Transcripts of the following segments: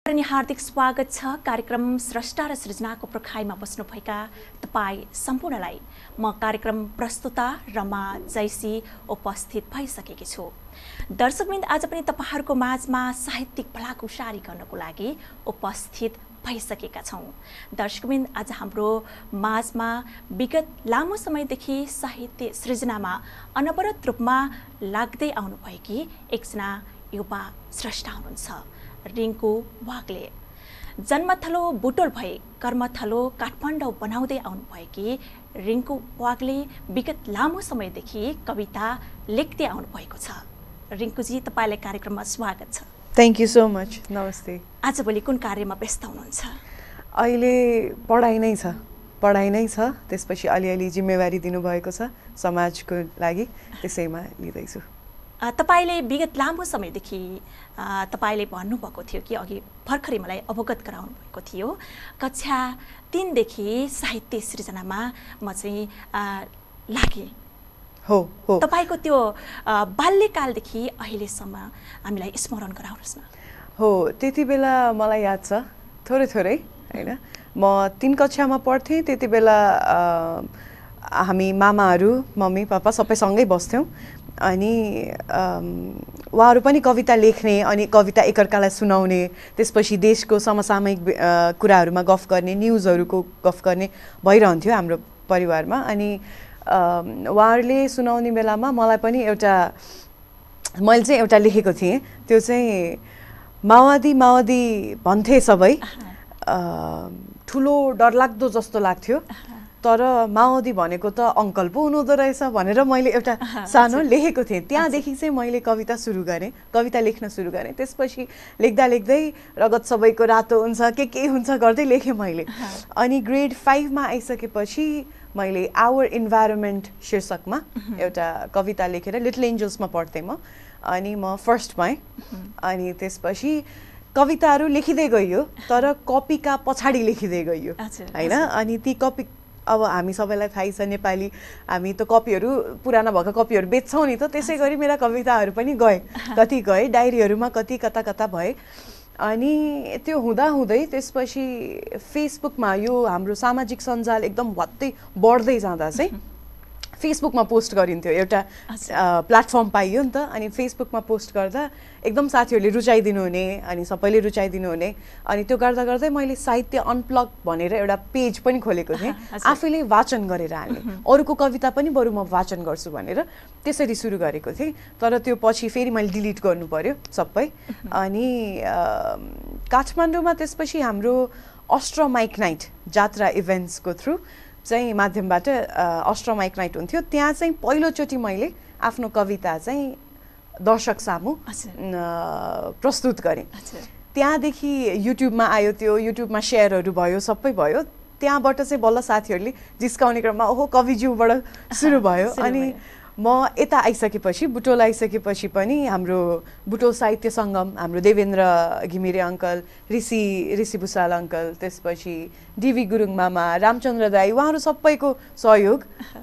हार्दिक स्वागत छ कार्यक्रम स्रष्टा र सृजनाको प्रखाइमा बस्नुभएका तपाई सम्पूर्णलाई म कार्यक्रम प्रस्तुता रमा जैसी उपस्थित भइसकेकी छु। दर्शकवृन्द, आज पनि तपाईहरुको माझमा साहित्यिक भलाकुसारी गर्नको लागि उपस्थित भइसकेका छौं। दर्शकवृन्द, आज हाम्रो माझमा विगत लामो समयदेखि साहित्य सृजनामा अनवरत रूपमा लाग्दै आउनुभएकी एकजना युवा स्रष्टा हुनुहुन्छ, रिङ्कु वाग्ले। जन्मथलो बुटोल भए कर्मथलो काठमाडौँ बनाउँदै आउनुभएकी रिङ्कु वाग्ले विगत लामो समयदेखि कविता लेख्दै आउनुभएको छ। रिङ्कुजी, तपाईलाई कार्यक्रममा स्वागत छ। Thank you so much. नमस्ते। आजभोलि कुन कार्यमा व्यस्त हुनुहुन्छ? अहिले पढाइ नै छ, त्यसपछि अलिअलि जिम्मेवारी दिनुभएको छ समाजको लागि, त्यसैमा लिँदैछु। तपाईले विगत लामो समयदेखि तपाईले भन्नुभएको थियो कि अघि भर्खरै मलाई अवगत गराउनु भएको थियो, कक्षा 3 देखि साहित्य सृजनामा म चाहिँ लागे। हो। तपाईको त्यो बाल्यकालदेखि अहिलेसम्म हामीलाई स्मरण गराउनुस् न। हो, त्यति बेला मलाई याद छ थोरै हैन। म 3 कक्षामा पढ्थेँ। त्यति बेला हामी मामाहरू, मम्मी पापा सबै सँगै बस्थ्यौँ। अनि उहाँहरू पनि कविता लेख्ने अनि कविता एकअर्कालाई सुनाउने, त्यसपछि देशको समसामयिक कुराहरूमा गफ गर्ने, न्युजहरूको गफ गर्ने भइरहन्थ्यो हाम्रो परिवारमा। अनि उहाँहरूले सुनाउने बेलामा मलाई पनि मैले चाहिँ एउटा लेखेको थिएँ। त्यो चाहिँ माओवादी भन्थे सबै, ठुलो डरलाग्दो जस्तो लाग्थ्यो, तर माओवादी भनेको त अङ्कल पो हुनुहुँदो रहेछ भनेर मैले एउटा सानो लेखेको थिएँ। त्यहाँदेखि चाहिँ मैले कविता लेख्न सुरु गरेँ। त्यसपछि लेख्दै रगत सबैको रातो हुन्छ के हुन्छ गर्दै लेखेँ मैले। अनि ग्रेड 5 मा आइसकेपछि मैले आवर इन्भाइरोमेन्ट शीर्षकमा एउटा कविता लेखेर लिटल एन्जल्समा पढ्थेँ म। अनि म फर्स्ट भएँ। अनि त्यसपछि कविताहरू लेखिँदै गइयो, तर कपीका पछाडि लेखिँदै गइयो हैन। अनि ती कपी, अब हामी सबैलाई थाहै छ नेपाली, हामी त कपीहरू, पुराना भएका कपीहरू बेच्छौँ नि त, त्यसै गरी मेरा कविताहरू पनि कति गए डायरीहरूमा, कति कता भए। अनि त्यो हुँदै त्यसपछि फेसबुकमा यो हाम्रो सामाजिक सञ्जाल एकदम भत्तै बढ्दै जाँदा चाहिँ फेसबुकमा पोस्ट गरिन्थ्यो। एउटा प्लेटफर्म पाइयो नि त। अनि फेसबुकमा पोस्ट गर्दा एकदम साथीहरूले रुचाइदिनु हुने, अनि सबैले रुचाइदिनु हुने। अनि त्यो गर्दै मैले साहित्य अनप्लग भनेर एउटा पेज पनि खोलेको थिएँ, आफैले वाचन गरेर हाल्ने, अरूको कविता पनि बरु म वाचन गर्छु भनेर त्यसरी सुरु गरेको थिएँ। तर त्यो पछि फेरि मैले डिलिट गर्नु पर्यो सबै। अनि काठमाडौँमा त्यसपछि हाम्रो अस्ट्रोमाइक नाइट जात्रा इभेन्ट्सको थ्रु चाहिँ माध्यमबाट अस्ट्रोमाइक नाइट हुन्थ्यो। त्यहाँ चाहिँ पहिलोचोटि मैले आफ्नो कविता चाहिँ दर्शक सामु प्रस्तुत गरेँ। त्यहाँदेखि युट्युबमा आयो, त्यो युट्युबमा सेयरहरू भयो, सबै भयो। त्यहाँबाट चाहिँ बल्ल साथीहरूले जिस्काउने क्रममा ओहो कविज्यूबाट सुरु भयो। अनि म यता आइसकेपछि, बुटोल आइसकेपछि पनि हाम्रो बुटोल साहित्य सङ्गम, हाम्रो देवेन्द्र घिमिरे अङ्कल, ऋषि भुषाल अङ्कल, त्यसपछि डिभी गुरुङ मामा, रामचन्द्र दाई, उहाँहरू सबैको सहयोग।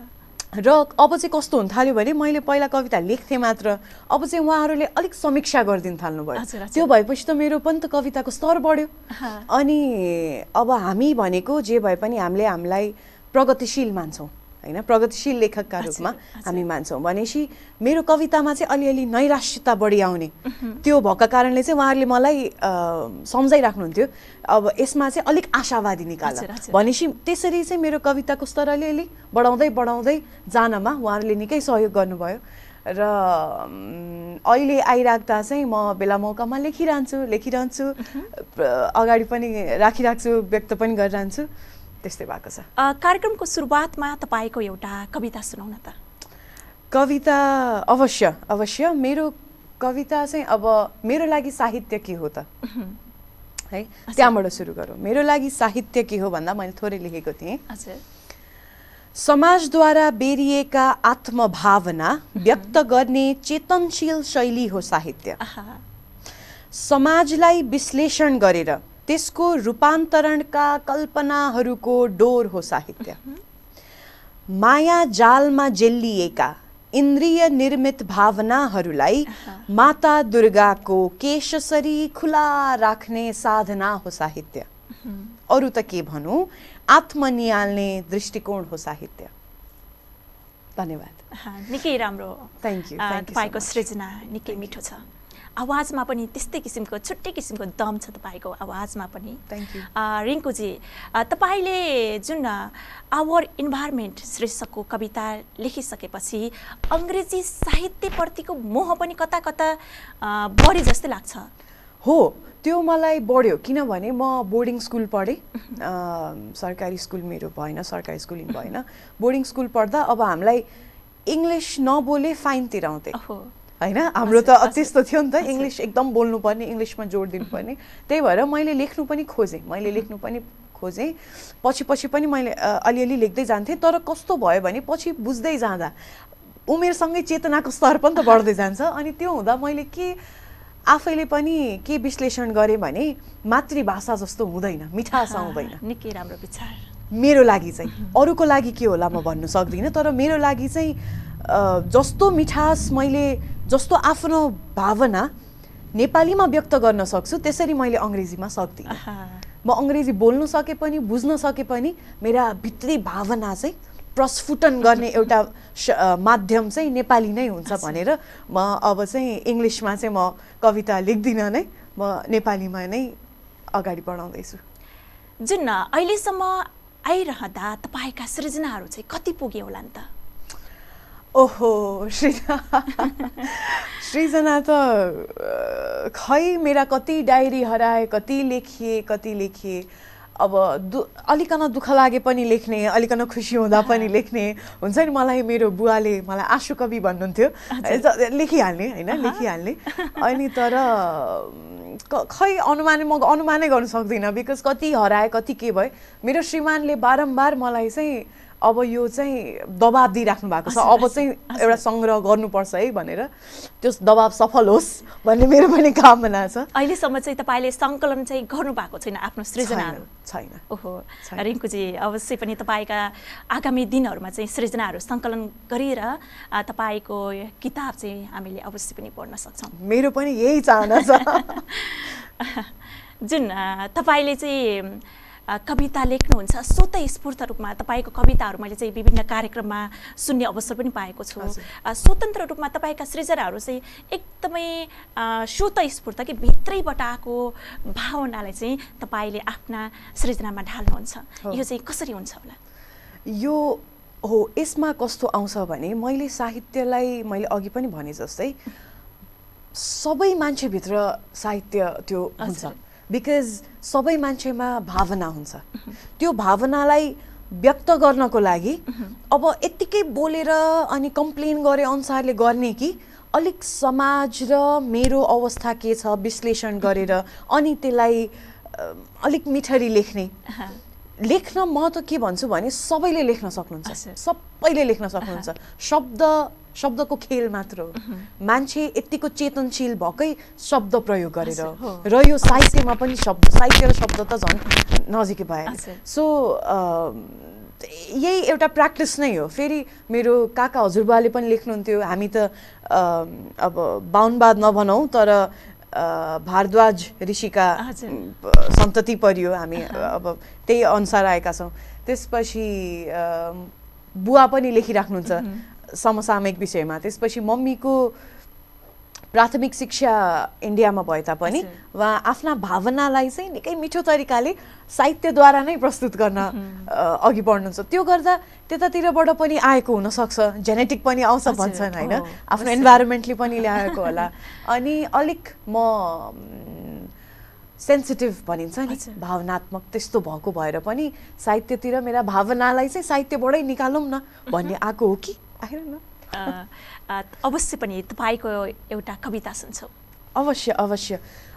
र अब चाहिँ कस्तो हुन थाल्यो भने मैले पहिला कविता लेख्थेँ मात्र, अब चाहिँ उहाँहरूले अलिक समीक्षा गरिदिन थाल्नुभयो। त्यो भएपछि त मेरो पनि त कविताको स्तर बढ्यो। अनि अब हामी भनेको जे भए पनि हामीलाई प्रगतिशील मान्छौँ हैन, प्रगतिशील लेखकका रूपमा हामी मान्छौँ भनेपछि मेरो कवितामा चाहिँ अलिअलि नैराश्यता बढी आउने, त्यो भएका कारणले चाहिँ उहाँहरूले मलाई सम्झाइराख्नुहुन्थ्यो, अब यसमा चाहिँ अलिक आशावादी निकाल भनेपछि त्यसरी चाहिँ मेरो कविताको स्तर अलिअलि बढाउँदै जानमा उहाँहरूले निकै सहयोग गर्नुभयो। र अहिले आइराख्दा चाहिँ म बेला मौकामा लेखिरहन्छु, अगाडि पनि राखिराख्छु, व्यक्त पनि गरिरहन्छु, त्यस्तै भएको छ। कार्यक्रमको सुरुवातमा तपाईको एउटा कविता सुनाउन त। कविता अवश्य। मेरो कविता चाहिँ अब मेरो लागि साहित्य के हो त है, त्यहाँबाट सुरु गरौँ। मेरो लागि साहित्य के हो भन्दा मैले थोरै लेखेको थिएँ। समाजद्वारा बेरिएका आत्मभावना व्यक्त गर्ने चेतनशील शैली हो साहित्य। समाजलाई विश्लेषण गरेर त्यसको रूपान्तरणका कल्पनाहरूको डोर हो साहित्य। माया जालमा जेल्लिएका इन्द्रिय निर्मित भावनाहरूलाई माता दुर्गाको केशसरी खुला राख्ने साधना हो साहित्य। अरु त के भनौँ, आत्मनिहाल्ने दृष्टिकोण हो साहित्य। धन्यवाद। निकै राम्रो। Thank you. तपाईँको सृजना निकै मिठो छ। आवाजमा पनि त्यस्तै किसिमको छुट्टै किसिमको दम छ तपाईँको आवाजमा पनि। Thank you. रिङ्कुजी, तपाईँले जुन आवर इन्भाइरोमेन्ट शीर्षकको कविता लेखिसकेपछि अङ्ग्रेजी साहित्यप्रतिको मोह पनि कता कता बढी जस्तै लाग्छ। हो, त्यो मलाई बढ्यो किनभने म बोर्डिङ स्कुल पढेँ। सरकारी स्कुल मेरो भएन, सरकारी स्कुलिङ भएन। बोर्डिङ स्कुल पढ्दा अब हामीलाई इङ्ग्लिस नबोले फाइनतिर आउँथे होइन। हाम्रो त त्यस्तो थियो नि त, इङ्ग्लिस एकदम बोल्नुपर्ने, इङ्ग्लिसमा जोड दिनुपर्ने। त्यही भएर मैले लेख्नु पनि खोजेँ। पछि पनि मैले अलिअलि लेख्दै जान्थेँ। तर कस्तो भयो भने पछि बुझ्दै जाँदा उमेरसँगै चेतनाको स्तर पनि त बढ्दै जान्छ। अनि त्यो हुँदा मैले आफैले पनि के विश्लेषण गरेँ भने मातृभाषा जस्तो हुँदैन, मिठास आउँदैन। निकै राम्रो विचार मेरो लागि चाहिँ। अरूको लागि के होला म भन्नु सक्दिनँ, तर मेरो लागि चाहिँ जस्तो मिठास मैले, जस्तो आफ्नो भावना नेपालीमा व्यक्त गर्न सक्छु त्यसरी मैले अङ्ग्रेजीमा सक्दिनँ। म अङ्ग्रेजी बोल्न सके पनि बुझ्न सके पनि मेरा भित्री भावना चाहिँ प्रस्फुटन गर्ने एउटा माध्यम चाहिँ नेपाली नै हुन्छ भनेर म अब चाहिँ इङ्ग्लिसमा चाहिँ म कविता लेख्दिनँ नै, म नेपालीमा नै अगाडि बढाउँदैछु। जुन अहिलेसम्म आइरहँदा तपाईँका सृजनाहरू चाहिँ कति पुग्यो होला नि त? ओहो, सृजना त खै मेरा कति डायरी हराए, कति लेखिए। अब अलिकन दुःख लागे पनि लेख्ने, अलिकन खुसी हुँदा पनि लेख्ने हुन्छ नि। मलाई मेरो बुवाले मलाई आँसु कवि भन्नुहुन्थ्यो, लेखिहाल्ने होइन, लेखिहाल्ने। अनि तर खै म अनुमानै गर्न सक्दिनँ, बिकज कति हराए, कति के भयो। मेरो श्रीमानले बारम्बार मलाई चाहिँ अब यो चाहिँ दबाब दिइराख्नु भएको छ, अब चाहिँ एउटा सङ्ग्रह गर्नुपर्छ है भनेर। त्यो दबाब सफल होस् भन्ने मेरो पनि कामना छ। अहिलेसम्म चाहिँ तपाईँले सङ्कलन चाहिँ गर्नुभएको छैन आफ्नो सृजनाहरू? छैन। ओहो, रिङ्कुजी, अवश्य पनि तपाईँका आगामी दिनहरूमा चाहिँ सृजनाहरू सङ्कलन गरेर तपाईँको किताब चाहिँ हामीले अवश्य पनि पढ्न सक्छौँ। मेरो पनि यही चाहना छ। जुन तपाईँले चाहिँ कविता लेख्नुहुन्छ स्वतःस्फूर्त रूपमा, तपाईँको कविताहरू मैले चाहिँ विभिन्न कार्यक्रममा सुन्ने अवसर पनि पाएको छु। स्वतन्त्र रूपमा तपाईँका सृजनाहरू चाहिँ एकदमै स्वतःस्फूर्त कि भित्रैबाट आएको भावनालाई चाहिँ तपाईँले आफ्ना सृजनामा ढाल्नुहुन्छ। यो चाहिँ कसरी हुन्छ होला? यो हो, यसमा कस्तो आउँछ भने मैले साहित्यलाई, मैले अघि पनि भने जस्तै सबै मान्छेभित्र साहित्य त्यो हुन्छ, बिकज सबै मान्छेमा भावना हुन्छ। त्यो भावनालाई व्यक्त गर्नको लागि अब यत्तिकै बोलेर अनि कम्प्लेन गरे अनुसारले गर्ने कि अलिक समाज र मेरो अवस्था के छ विश्लेषण गरेर अनि त्यसलाई अलिक मिठरी लेख्न म त के भन्छु भने सबैले लेख्न सक्नुहुन्छ, सबैले लेख्न सक्नुहुन्छ। शब्दको खेल मात्र हो। मान्छे यतिको चेतनशील भएकै शब्द प्रयोग गरेर र यो साहित्यमा पनि साहित्य र शब्द त झन् नजिकै भए। सो यही एउटा प्र्याक्टिस नै हो। फेरि मेरो काका हजुरबाले पनि लेख्नुहुन्थ्यो, हामी त अब बाहुनवाद नभनौँ तर भारद्वाज ऋषिका सन्तति परियो, हामी अब त्यही अनुसार आएका छौँ। त्यसपछि बुवा पनि लेखिराख्नुहुन्छ समसामयिक विषयमा। त्यसपछि मम्मीको प्राथमिक शिक्षा इन्डियामा भए तापनि उहाँ आफ्ना भावनालाई चाहिँ निकै मिठो तरिकाले साहित्यद्वारा नै प्रस्तुत गर्न अघि बढ्नुहुन्छ। त्यो गर्दा त्यतातिरबाट पनि आएको हुनसक्छ, जेनेटिक पनि आउँछ भन्छन् होइन, आफ्नो इन्भाइरोमेन्टले पनि ल्याएको होला। अनि अलिक म सेन्सिटिभ भनिन्छ नि, भावनात्मक त्यस्तो भएको भएर पनि साहित्यतिर मेरा भावनालाई चाहिँ साहित्यबाटै निकालौँ न भन्ने आएको हो कि अवश्य पनि तपाईँको एउटा कविता सुन्छौँ। अवश्य अवश्य।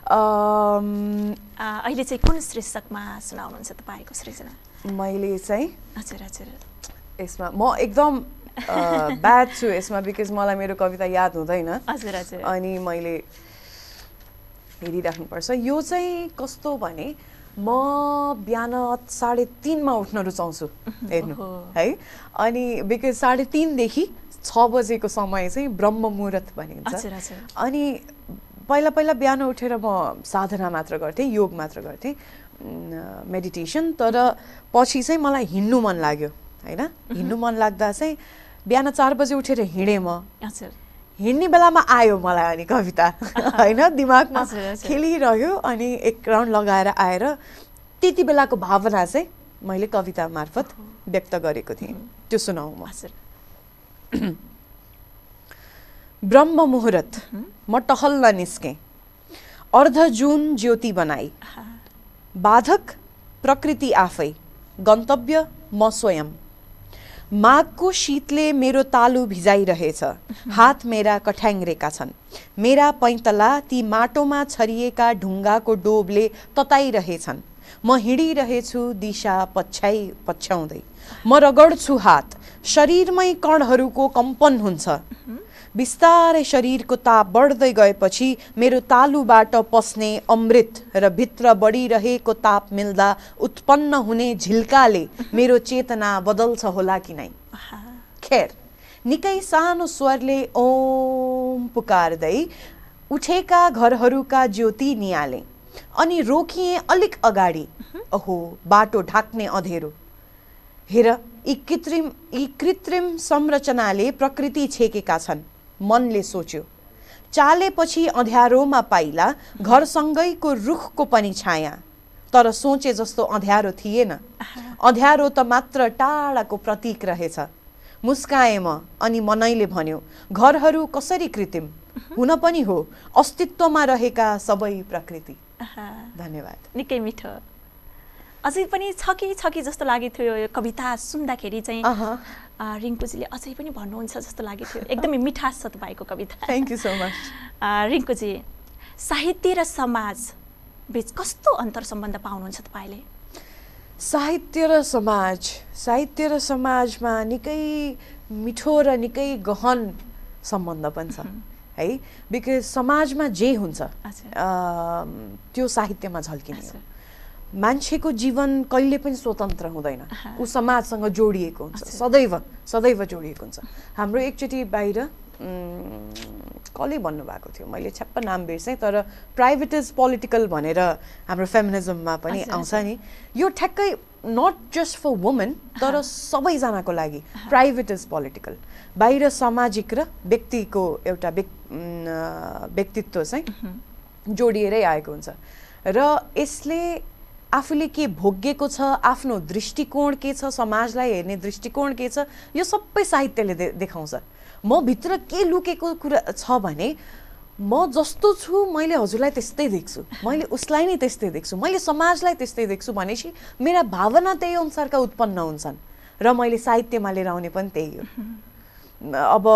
अहिले चाहिँ कुन शीर्षकमा सुनाउनुहुन्छ तपाईँको सृजना? मैले चाहिँ हजुर यसमा म एकदम ब्याड छु यसमा, बिकज मलाई मेरो कविता याद हुँदैन। अनि मैले हेरिराख्नुपर्छ। यो चाहिँ कस्तो भने म बिहान 3:30 उठ्न रुचाउँछु हेर्नु है। अनि बिकज 3:30 देखि 6 बजेको समय चाहिँ ब्रह्म मुहुर्त भनिन्छ। अनि पहिला पहिला बिहान उठेर म साधना मात्र गर्थेँ, योग मात्र गर्थेँ, मेडिटेसन। तर पछि चाहिँ मलाई हिँड्नु मन लाग्यो हैन। हिँड्नु मन लाग्दा चाहिँ बिहान 4 बजे उठेर हिँडेँ म। हिँड्ने बेलामा आयो मलाई अनि कविता हैन, दिमागमा खेलिरह्यो। अनि एक राउन्ड लगाएर आएर त्यति बेलाको भावना चाहिँ मैले कविता मार्फत व्यक्त गरेको थिएँ। त्यो सुनाऊ म। ब्रह्म मुहुर्त म टहल्न निस्केँ, अर्ध जुन ज्योति बनाई, बाधक प्रकृति आफै, गन्तव्य म स्वयं। माघको शीतले मेरो तालु भिजाइरहेछ, हात मेरा कठ्याङ्ग्रेका छन्, मेरा पैँतला ती माटोमा छरिएका ढुङ्गाको डोबले तताइरहेछन्। म हिँडिरहेछु दिशा पछ्याउँदै, म रगड्छु हात, शरीरमै कणहरूको कम्पन हुन्छ। बिस्तारै शरीरको ताप बढ्दै गएपछि मेरो तालुबाट पस्ने अमृत र भित्र बढिरहेको ताप मिल्दा उत्पन्न हुने झिल्काले मेरो चेतना बदल्छ होला कि नै। खेर निकै सानो स्वरले ओम पुकार्दै उठेका घरहरूका ज्योति नियाले अनि रोकिए अलिक अगाडि। ओहो, बाटो ढाक्ने अँधेरो। हेर, यी कृत्रिम संरचनाले प्रकृति छेकेका छन्। मनले सोच्यो, चालेपछि अँध्यारोमा पाइला, घरसँगैको रुखको पनि छाया। तर सोचे जस्तो अँध्यारो थिएन, अँध्यारो त मात्र टाढाको प्रतीक रहेछ। मुस्काएँ म अनि मनैले भन्यो, घरहरू कसरी कृत्रिम हुन पनि हो, अस्तित्वमा रहेका सबै प्रकृति। धन्यवाद। निकै मिठो। अझै पनि छ कि जस्तो लागेको थियो यो कविता सुन्दाखेरि चाहिँ। रिङ्कुजीले अझै पनि भन्नुहुन्छ जस्तो लागेको थियो। एकदमै मिठास छ तपाईँको कविता। Thank you so much. रिङ्कुजी, साहित्य र समाज बीच कस्तो अन्तर सम्बन्ध पाउनुहुन्छ तपाईँले? साहित्य र समाजमा निकै मिठो र निकै गहन सम्बन्ध पनि छ है। बिकज समाजमा जे हुन्छ त्यो साहित्यमा झल्किने हो। मान्छेको जीवन कहिले पनि स्वतन्त्र हुँदैन, ऊ समाजसँग जोडिएको हुन्छ, सदैव जोडिएको हुन्छ। हाम्रो एकचोटि बाहिर कसले भन्नुभएको थियो, मैले छ्याप्प नाम बिर्सेँ, तर प्राइभेट इज पोलिटिकल भनेर हाम्रो फेमिनिजममा पनि आउँछ नि। यो ठ्याक्कै नट जस्ट फर वुमेन, तर सबैजनाको लागि प्राइभेट इज पोलिटिकल। बाहिर सामाजिक र व्यक्तिको एउटा व्यक्तित्व चाहिँ जोडिएरै आएको हुन्छ। र यसले आफूले के भोगेको छ, आफ्नो दृष्टिकोण के छ, समाजलाई हेर्ने दृष्टिकोण के छ, यो सबै साहित्यले देखाउँछ। म भित्र के लुकेको कुरा छ भने, म जस्तो छु मैले हजुरलाई त्यस्तै देख्छु, मैले उसलाई नै त्यस्तै देख्छु, मैले समाजलाई त्यस्तै देख्छु भनेपछि मेरा भावना त्यही अनुसारका उत्पन्न हुन्छन् र मैले साहित्यमा लिएर आउने पनि त्यही हो। अब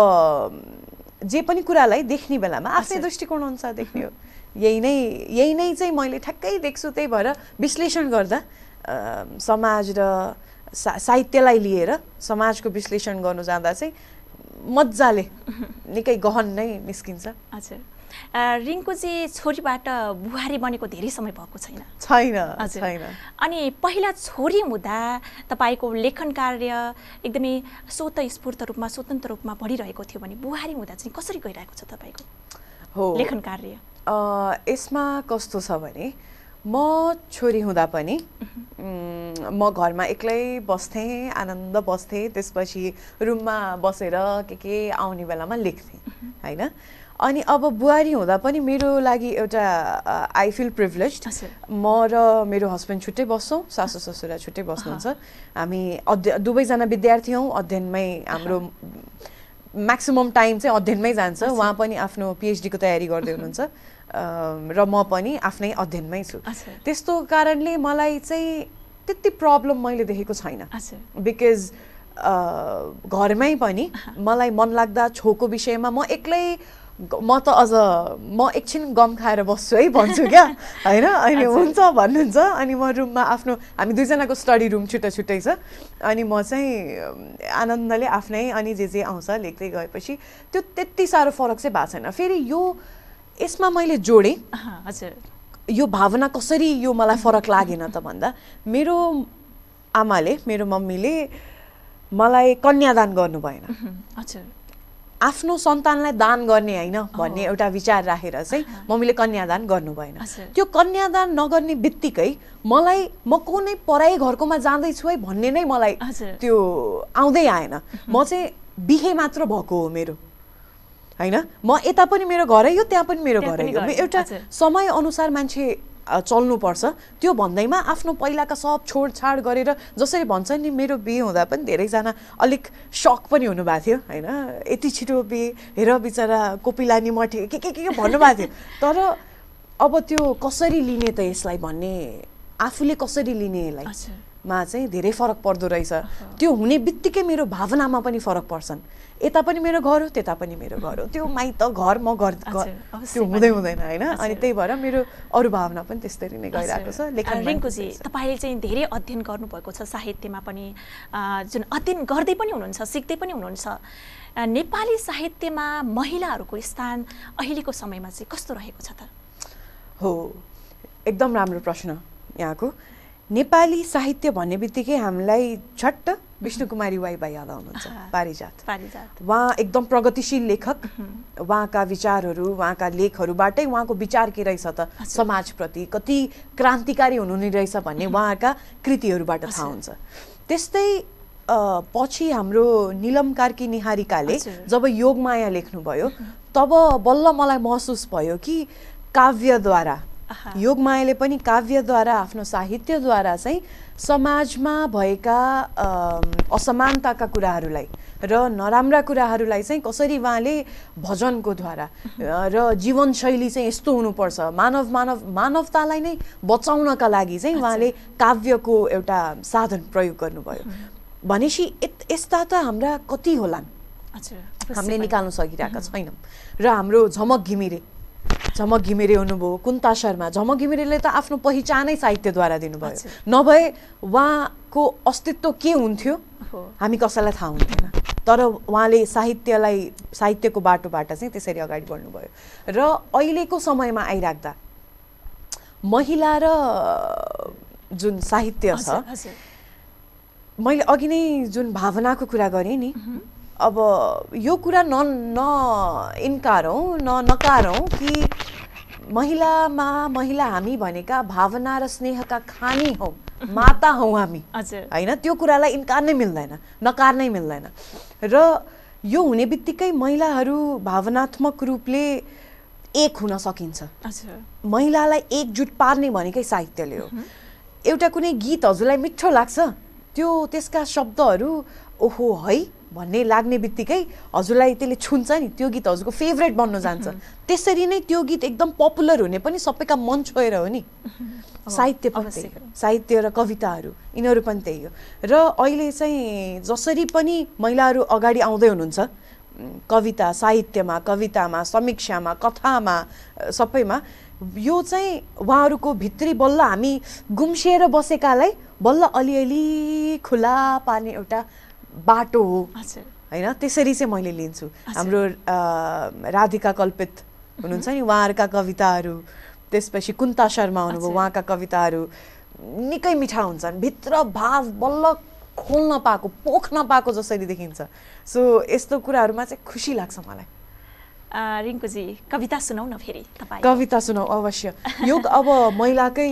जे पनि कुरालाई देख्ने बेलामा आफ्नै दृष्टिकोण अनुसार देख्ने हो। यही नै चाहिँ मैले ठ्याक्कै देख्छु। त्यही भएर विश्लेषण गर्दा समाज र साहित्यलाई लिएर समाजको विश्लेषण गर्नु जाँदा चाहिँ मजाले निकै गहन नै निस्किन्छ। हजुर, रिङ्कुजी छोरीबाट बुहारी बनेको धेरै समय भएको छैन? छैन। अनि पहिला छोरी हुँदा तपाईँको लेखन कार्य एकदमै स्वतस्फूर्त रूपमा स्वतन्त्र रूपमा बढिरहेको थियो भने बुहारी हुँदा चाहिँ कसरी गइरहेको छ तपाईँको लेखन कार्य? यसमा कस्तो छ भने, म छोरी हुँदा पनि म घरमा एक्लै बस्थेँ, आनन्द बस्थेँ। त्यसपछि रुममा बसेर के आउने बेलामा लेख्थेँ हैन। अनि अब बुहारी हुँदा पनि मेरो लागि एउटा आई फिल प्रिभिलेज्ड। म र मेरो हस्बेन्ड छुट्टै बस्छौँ, सासू ससुरा छुट्टै बस्नुहुन्छ। हामी दुवैजना विद्यार्थी हौँ, अध्ययनमै हाम्रो म्याक्सिमम टाइम चाहिँ अध्ययनमै जान्छ। उहाँ पनि आफ्नो पिएचडीको तयारी गर्दै हुनुहुन्छ र म पनि आफ्नै अध्ययनमै छु। त्यस्तो कारणले मलाई चाहिँ त्यति प्रब्लम मैले देखेको छैन। बिकज घरमै पनि मलाई मन लाग्दा छोको विषयमा म एक्लै, म त अझ म एकछिन गम खाएर बस्छु है भन्छु क्या हैन। अनि हुन्छ भन्नुहुन्छ। अनि म रुममा आफ्नो, हामी दुईजनाको स्टडी रुम छुट्टै छ। अनि म चाहिँ आनन्दले आफ्नै अनि जे आउँछ लेख्दै गएपछि त्यो त्यति साह्रो फरक चाहिँ भएको छैन। फेरि यसमा मैले जोडेँ यो भावना कसरी यो मलाई फरक लागेन त भन्दा, मेरो आमाले, मेरो मम्मीले मलाई कन्यादान गर्नु भएन। आफ्नो सन्तानलाई दान गर्ने हैन भन्ने एउटा विचार राखेर चाहिँ मम्मीले कन्यादान गर्नु भएन। त्यो कन्यादान नगर्ने बित्तिकै मलाई म कुनै पराई घरकोमा जाँदै छु है भन्ने नै मलाई त्यो आउँदै आएन। म चाहिँ बिहे मात्र भएको हो मेरो हैन, म यता पनि मेरो घरै हो त्यहाँ पनि मेरो घरै हो। एउटा समय अनुसार मान्छे चल्नुपर्छ। त्यो भन्दैमा आफ्नो पहिलाका सब छोडछाड गरेर जसरी भन्छ नि मेरो बिहे हुँदा पनि धेरैजना अलिक सक पनि हुनुभएको थियो हैन, यति छिटो बिहे हेर बिचरा कोपिलानी मठे के भन्नुभएको थियो। तर अब त्यो कसरी लिने त यसलाई भन्ने, आफूले कसरी लिने यसलाई मा चाहिँ धेरै फरक पर्दो रहेछ। त्यो हुने बित्तिकै मेरो भावनामा पनि फरक पर्छन्। यता पनि मेरो घर हो त्यता पनि मेरो घर हो, त्यो माइत घर म घर त्यो हुँदैन हैन। अनि त्यही भएर मेरो अरू भावना पनि त्यसरी नै गइरहेको छ। रिङ्कुजी तपाईले चाहिँ धेरै अध्ययन गर्नुभएको छ साहित्यमा पनि, जुन अध्ययन गर्दै पनि हुनुहुन्छ सिक्दै पनि हुनुहुन्छ। नेपाली साहित्यमा महिलाहरूको स्थान अहिलेको समयमा चाहिँ कस्तो रहेको छ त? हो, एकदम राम्रो प्रश्न यहाँको। नेपाली साहित्य भन्ने बित्तिकै हामीलाई झट्ट विष्णुकुमारी वाइबा याद आउनुहुन्छ। पारिजात उहाँ एकदम प्रगतिशील लेखक। उहाँका विचारहरू उहाँका लेखहरूबाटै उहाँको विचार के रहेछ त समाजप्रति कति क्रान्तिकारी हुनुहुने रहेछ भन्ने उहाँका कृतिहरूबाट थाहा हुन्छ। त्यस्तै पछि हाम्रो नीलम कार्की निहारिकाले जब योगमाया लेख्नुभयो तब बल्ल मलाई महसुस भयो कि काव्यद्वारा, योगमायाले पनि काव्यद्वारा आफ्नो साहित्यद्वारा चाहिँ समाजमा भएका असमानताका कुराहरूलाई र नराम्रा कुराहरूलाई चाहिँ कसरी उहाँले भजनको द्वारा र जीवनशैली चाहिँ यस्तो हुनुपर्छ मानवतालाई नै बचाउनका लागि चाहिँ उहाँले काव्यको एउटा साधन प्रयोग गर्नुभयो। भनेपछि यस्ता त हाम्रा कति होलान् हामीले निकाल्न सकिरहेका छैनौँ। र हाम्रो झमक घिमिरे हुनुभयो, कुन्ता शर्मा। झमक घिमिरेले त आफ्नो पहिचानै साहित्यद्वारा दिनुभयो, नभए उहाँको अस्तित्व के हुन्थ्यो हामी कसैलाई थाहा हुन्थेन। तर उहाँले साहित्यको बाटोबाट चाहिँ त्यसरी अगाडि बढ्नुभयो। र अहिलेको समयमा आइराख्दा महिला र जुन साहित्य छ, मैले अघि नै जुन भावनाको कुरा गरेँ नि, अब यो कुरा इन्कारौँ नकारौँ कि महिला हामी भनेका भावना र स्नेहका खानी हौ, माता हौ हामी हैन। त्यो कुरालाई इन्कार नै मिल्दैन, नकार नै मिल्दैन। र यो हुने बित्तिकै महिलाहरू भावनात्मक रूपले एक हुन सकिन्छ। महिलालाई एकजुट पार्ने भनेकै साहित्यले हो। एउटा कुनै गीत हजुरलाई मिठो लाग्छ, त्यसका शब्दहरू ओहो है भन्ने लाग्ने बित्तिकै हजुरलाई त्यसले छुन्छ नि, त्यो गीत हजुरको फेभरेट बन्न जान्छ। त्यसरी नै त्यो गीत एकदम पपुलर हुने पनि सबैका मन छोएर हो नि। साहित्य पनि त्यही, साहित्य र कविताहरू यिनीहरू पनि त्यही हो। र अहिले चाहिँ जसरी पनि महिलाहरू अगाडि आउँदै हुनुहुन्छ साहित्यमा, कवितामा, समीक्षामा, कथामा, सबैमा, यो चाहिँ उहाँहरूको भित्री बल्ल हामी गुम्सिएर बसेकालाई बल्ल अलिअलि खुला पार्ने एउटा बाटो हो हैन। त्यसरी चाहिँ मैले लिन्छु। हाम्रो राधिका कल्पित हुनुहुन्छ नि, उहाँहरूका कविताहरू, त्यसपछि कुन्ता शर्मा हुनुभयो, उहाँका कविताहरू निकै मिठा हुन्छन्। भित्र भाव बल्ल खोल्न पाएको, पोख्न पाएको जसरी देखिन्छ। सो यस्तो कुराहरूमा चाहिँ खुसी लाग्छ मलाई। रिङ्कुजी कविता सुनाउ न फेरि तपाईँ। कविता सुनाउ अवश्य। यो अब महिलाकै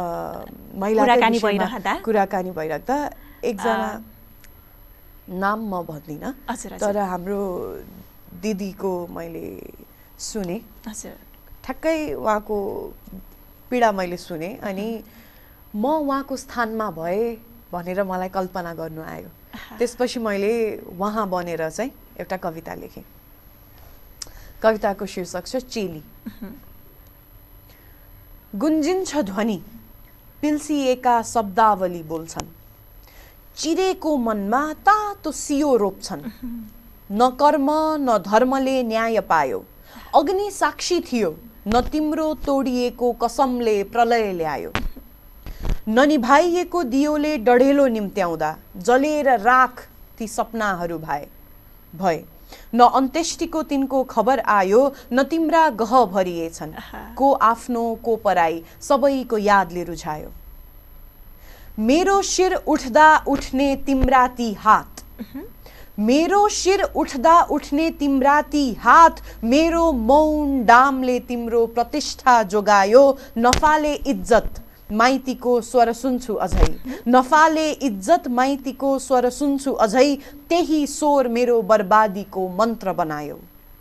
कुराकानी भइराख्दा एकजना नाम म भन्दिनँ, तर हाम्रो दिदीको मैले सुने, ठ्याक्कै उहाँको पीडा मैले सुने। अनि म उहाँको स्थानमा भए भनेर मलाई कल्पना गर्नु आयो। त्यसपछि मैले उहाँ बनेर चाहिँ एउटा कविता लेखेँ। कविताको शीर्षक छ चेली। गुन्जिन्छ ध्वनि, पिल्सिएका शब्दावली बोल्छन्, चिरेको मनमा तातो सियो रोप्छन्। न कर्म न धर्मले न्याय पायो, अग्नि साक्षी थियो, न तिम्रो तोडिएको कसमले प्रलय ल्यायो। ननिभाइएको दियोले डढेलो निम्त्याउँदा जलेर राख ती सपनाहरू भए। न अन्त्येष्टिको तिनको खबर आयो, न तिम्रा गह भरिएछन्। को आफ्नो को पराई सबैको यादले रुझायो। मेरो शिर उठ्दा उठ्ने तिम्रा ती हात, मेरो शिर उठ्दा उठ्ने तिम्रा ती हात, मेरो मौन डामले तिम्रो प्रतिष्ठा जोगायो। नफाले इज्जत माइतीको स्वर सुन्छु अझै, नफाले इज्जत माइतीको स्वर सुन्छु अझै, त्यही स्वर मेरो बर्बादीको मन्त्र बनायो।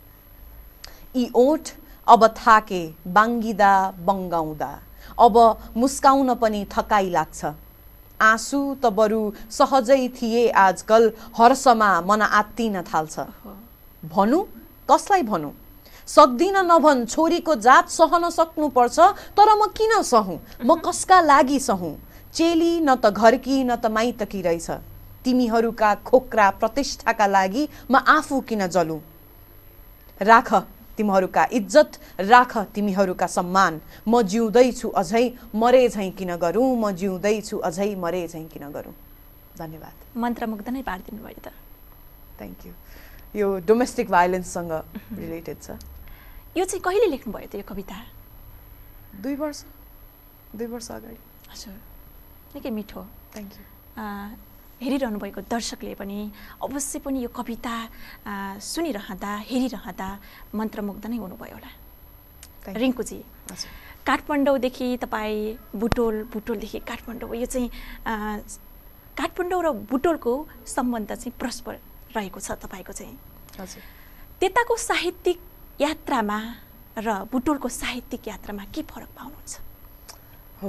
यी ओठ अब थाके बाङ्गिदा बङ्गाउँदा, अब मुस्काउन पनि थकाइ लाग्छ। आँसु त बरु सहजै थिए आजकल, हर्षमा मन आत्तिन थाल्छ। भनौँ कसलाई भनौँ, सक्दिन नभन छोरीको जात सहन सक्नुपर्छ, तर म किन सहूँ, म कसका लागि सहूँ। चेली न त घरकी न त माइतकी रहेछ, तिमीहरूका खोक्रा प्रतिष्ठाका लागि म आफू किन जलूँ। राख तिमीहरूका इज्जत, राख तिमीहरूका सम्मान, म जिउँदैछु अझै मरे झैँ किन गरौँ, म जिउँदैछु अझै मरे झैँ किन गरौँ। धन्यवाद। मन्त्रमुग्ध नै पारिदिनु भयो त। Thank you. यो डोमेस्टिक भायोलेन्ससँग रिलेटेड छ। यो चाहिँ कहिले लेख्नुभयो त यो कविता? 2 वर्ष अगाडि। हजुर, निकै मिठो। Thank you. हेरिरहनु भएको दर्शकले पनि अवश्य पनि यो कविता सुनिरहँदा हेरिरहँदा मन्त्रमुग्ध नै हुनुभयो होला। रिङ्कुजी, काठमाडौँदेखि तपाईँ बुटोलदेखि काठमाडौँ, यो चाहिँ काठमाडौँ र बुटोलको सम्बन्ध चाहिँ परस्पर रहेको छ तपाईँको चाहिँ। हजुर। त्यताको साहित्यिक यात्रामा र बुटोलको साहित्यिक यात्रामा के फरक पाउनुहुन्छ? हो,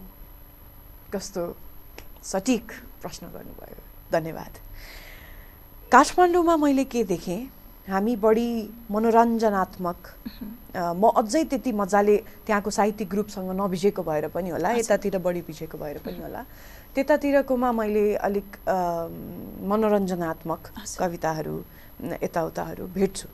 कस्तो सटिक प्रश्न गर्नुभयो, धन्यवाद। काठमाडौँमा मैले के देखेँ, हामी बढी मनोरञ्जनात्मक, म अझै त्यति मजाले त्यहाँको साहित्यिक ग्रुपसँग नभिजेको भएर पनि होला, यतातिर बढी भिजेको भएर पनि होला, त्यतातिरकोमा मैले अलिक मनोरञ्जनात्मक कविताहरू यताउताहरू भेट्छु।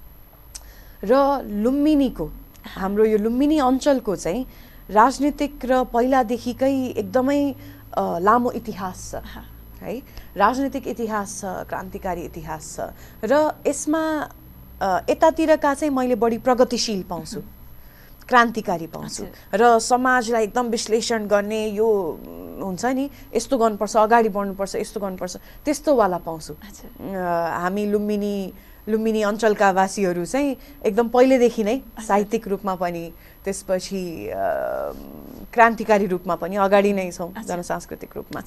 र लुम्बिनीको, हाम्रो यो लुम्बिनी अञ्चलको चाहिँ राजनीतिक र पहिलादेखिकै एकदमै लामो इतिहास छ है, राजनीतिक इतिहास छ, क्रान्तिकारी इतिहास छ, र यसमा यतातिरका चाहिँ मैले बढी प्रगतिशील पाउँछु, क्रान्तिकारी पाउँछु, र समाजलाई एकदम विश्लेषण गर्ने, यो हुन्छ नि यस्तो गर्नुपर्छ, अगाडि बढ्नुपर्छ, यस्तो गर्नुपर्छ, त्यस्तोवाला पाउँछु। हामी लुम्बिनी अञ्चलका वासीहरू चाहिँ एकदम पहिलेदेखि नै साहित्यिक रूपमा पनि, त्यसपछि क्रान्तिकारी रूपमा पनि अगाडि नै छौँ, जनसांस्कृतिक रूपमा।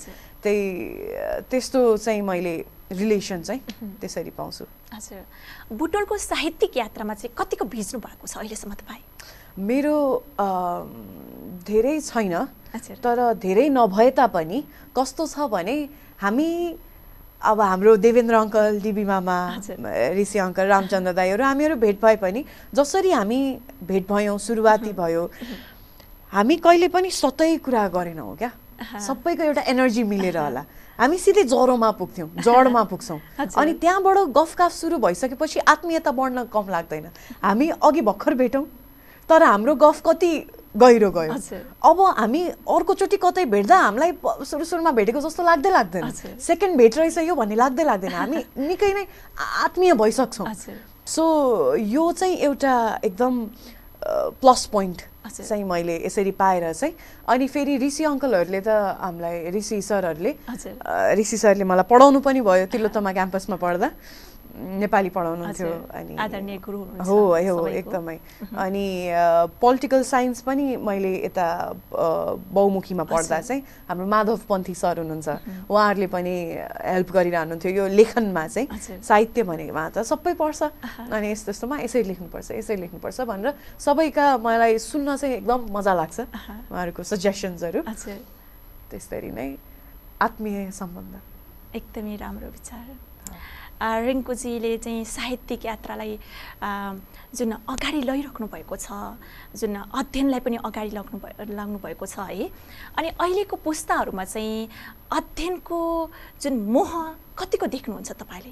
त्यस्तो चाहिँ मैले रिलेसन चाहिँ त्यसरी पाउँछु। हजुर, बुटोलको साहित्यिक यात्रामा चाहिँ कतिको भिज्नु भएको छ अहिलेसम्म तपाईँ? मेरो धेरै छैन, तर धेरै नभए तापनि कस्तो छ भने, हामी अब हाम्रो देवेन्द्र अङ्कल, डिबी मामा, ऋषि अङ्कल, रामचन्द्र दाईहरू हामीहरू भेट भए पनि, जसरी हामी भेट भयौँ, सुरुवाती भयो, हामी कहिले पनि सतै कुरा गरेनौँ क्या, सबैको एउटा एनर्जी मिलेर होला, हामी सिधै जरोमा पुग्थ्यौँ, जडमा पुग्छौँ, अनि त्यहाँबाट गफकाफ सुरु भइसकेपछि आत्मीयता बढ्न कम लाग्दैन। हामी अघि भर्खर भेटौँ, तर हाम्रो गफ कति गहिरो गयो। अब हामी अर्कोचोटि कतै भेट्दा हामीलाई सुरुमा भेटेको जस्तो लाग्दैन, सेकेन्ड भेट रहेछ यो भन्ने लाग्दैन, हामी निकै नै आत्मीय भइसक्छौँ। सो यो चाहिँ एउटा एकदम प्लस पोइन्ट चाहिँ मैले यसरी पाएर चाहिँ। अनि फेरि ऋषि अङ्कलहरूले त हामीलाई, ऋषि सरले मलाई पढाउनु पनि भयो, तिलोत्तमा क्याम्पसमा पढ्दा नेपाली पढाउनुहुन्थ्यो, अनि आदरणीय गुरु हो एकदमै। अनि पोलिटिकल साइन्स पनि मैले यता बहुमुखीमा पढ्दा चाहिँ हाम्रो माधव पन्थी सर हुनुहुन्छ, उहाँहरूले पनि हेल्प गरिरहनुहुन्थ्यो यो लेखनमा चाहिँ। साहित्य भनेकोमा त सबै पढ्छ, अनि यस्तोमा यसरी लेख्नुपर्छ भनेर सबैका मलाई सुन्न चाहिँ एकदम मजा लाग्छ, उहाँहरूको सजेसन्सहरू। त्यसरी नै आत्मीय सम्बन्ध। एकदमै राम्रो विचार। रिङ्कुजीले चाहिँ साहित्यिक यात्रालाई जुन अगाडि लैराख्नु भएको छ, जुन अध्ययनलाई पनि अगाडि लाग्नु भएको छ है, अनि अहिलेको पुस्ताहरूमा चाहिँ अध्ययनको जुन मोह कतिको देख्नुहुन्छ तपाईँले?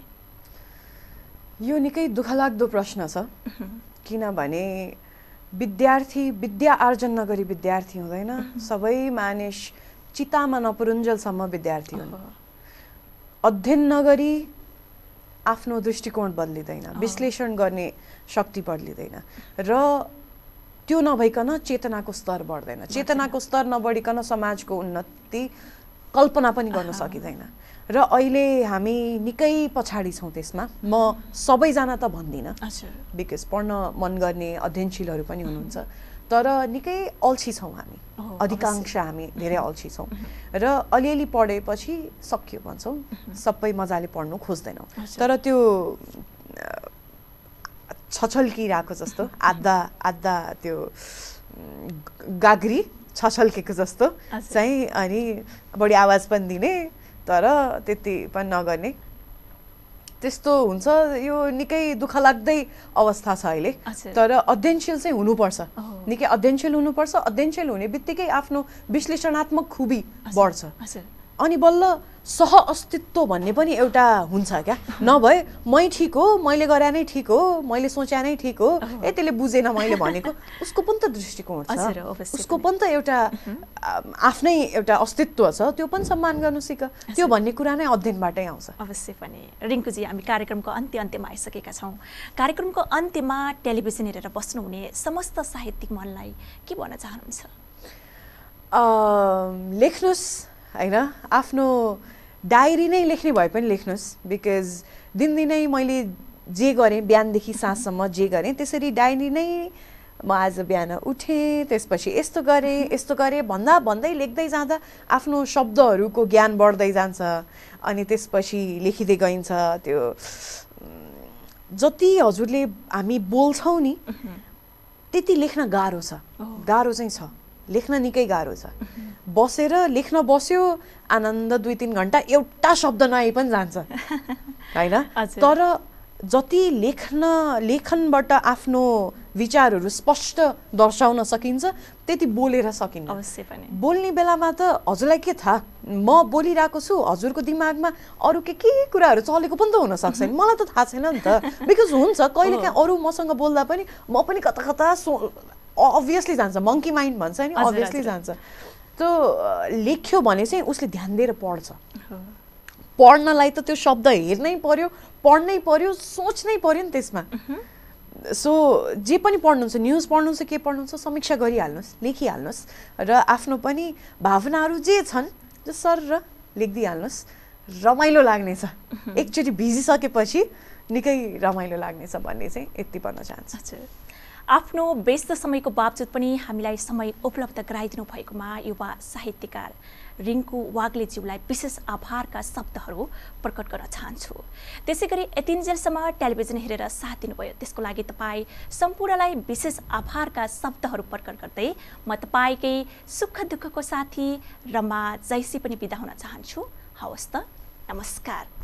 यो निकै दुःखलाग्दो प्रश्न छ, किनभने विद्यार्थी विद्या आर्जन नगरी विद्यार्थी हुँदैन, सबै मानिस चितामा नपुरुन्जेलसम्म विद्यार्थी हुन्। अध्ययन नगरी आफ्नो दृष्टिकोण बदलिँदैन, विश्लेषण गर्ने शक्ति बदलिँदैन, र त्यो नभइकन चेतनाको स्तर बढ्दैन। चेतनाको स्तर नबढिकन समाजको उन्नति कल्पना पनि गर्न सकिँदैन र अहिले हामी निकै पछाडि छौँ त्यसमा म सबैजना त भन्दिनँ बिकज पढ्न मन गर्ने अध्ययनशीलहरू पनि हुनुहुन्छ तर निकै अल्छी छौँ हामी अधिकांश हामी धेरै अल्छी छौँ र अलिअलि पढेपछि सक्यो भन्छौँ सबै मजाले पढ्नु खोज्दैनौँ तर त्यो छछल्किरहेको जस्तो आधा त्यो गाग्री छछल्केको जस्तो चाहिँ अनि बढी आवाज पनि दिने तर त्यति पनि नगर्ने त्यस्तो हुन्छ यो निकै दुःख लाग्दै अवस्था छ अहिले तर अध्ययनशील चाहिँ हुनुपर्छ निकै अध्ययनशील हुनुपर्छ अध्ययनशील हुने बित्तिकै आफ्नो विश्लेषणात्मक खुबी बढ्छ अनि बल्ल सह अस्तित्व भन्ने पनि एउटा हुन्छ क्या नभए मै ठिक हो मैले गरे नै ठिक हो मैले सोचे नै ठिक हो त्यसले बुझेन मैले भनेको उसको पनि त दृष्टिकोण छ उसको पनि त एउटा आफ्नै एउटा अस्तित्व छ त्यो पनि सम्मान गर्नु सिक त्यो भन्ने कुरा नै अध्ययनबाटै आउँछ अवश्य पनि रिङ्कुजी हामी कार्यक्रमको अन्त्यमा आइसकेका छौँ कार्यक्रमको अन्त्यमा टेलिभिजन हेरेर बस्नुहुने समस्त साहित्यिक मनलाई के भन्न चाहनुहुन्छ लेख्नुस् हैन आफ्नो डायरी नै लेख्ने भए पनि लेख्नुस् बिकज दिनदिनै मैले जे गरेँ बिहानदेखि साँझसम्म जे गरेँ त्यसरी डायरी नै म आज बिहान उठेँ त्यसपछि यस्तो गरेँ भन्दै लेख्दै जाँदा आफ्नो शब्दहरूको ज्ञान बढ्दै जान्छ अनि त्यसपछि लेखिँदै गइन्छ त्यो जति हजुरले हामी बोल्छौँ नि त्यति लेख्न गाह्रो चाहिँ छ लेख्न निकै गाह्रो छ बसेर लेख्न बस्यो आनन्द 2-3 घण्टा एउटा शब्द नआइ पनि जान्छ हैन तर जति लेखनबाट आफ्नो विचारहरू स्पष्ट दर्शाउन सकिन्छ त्यति बोलेर सकिन्न अवश्य पनि बोल्ने बेलामा त हजुरलाई के थाहा म बोलिरहेको छु हजुरको दिमागमा अरू के कुराहरू चलेको पनि त हुन सक्छ नि मलाई त थाहा छैन नि त बिकज हुन्छ कहिलेकाहीँ अरू मसँग बोल्दा पनि म पनि कता अभियसली जान्छ मङ्की माइन्ड भन्छ नि अभियसली जान्छ त्यो लेख्यो भने चाहिँ उसले ध्यान दिएर पढ्छ पढ्नलाई त त्यो शब्द हेर्नै पर्यो पढ्नै पर्यो सोच्नै पर्यो नि त्यसमा सो जे पनि पढ्नुहुन्छ न्युज पढ्नुहुन्छ के पढ्नुहुन्छ समीक्षा गरिहाल्नुहोस् लेखिहाल्नुहोस् र आफ्नो पनि भावनाहरू जे छन् त्यो सर लेखिदिइहाल्नुहोस् रमाइलो लाग्नेछ एकचोटि भिजिसकेपछि निकै रमाइलो लाग्नेछ भन्ने चाहिँ यति भन्न चाहन्छु आफ्नो व्यस्त समयको बावजुद पनि हामीलाई समय उपलब्ध गराइदिनु भएकोमा युवा साहित्यकार रिङ्कु वाग्लेज्यूलाई विशेष आभारका शब्दहरू प्रकट गर्न चाहन्छु त्यसैगरी यतिन्जेलसम्म टेलिभिजन हेरेर साथ दिनुभयो त्यसको लागि तपाईँ सम्पूर्णलाई विशेष आभारका शब्दहरू प्रकट गर्दै म तपाईँकै सुख दुःखको साथी रमा जैसी पनि बिदा हुन चाहन्छु हवस् त नमस्कार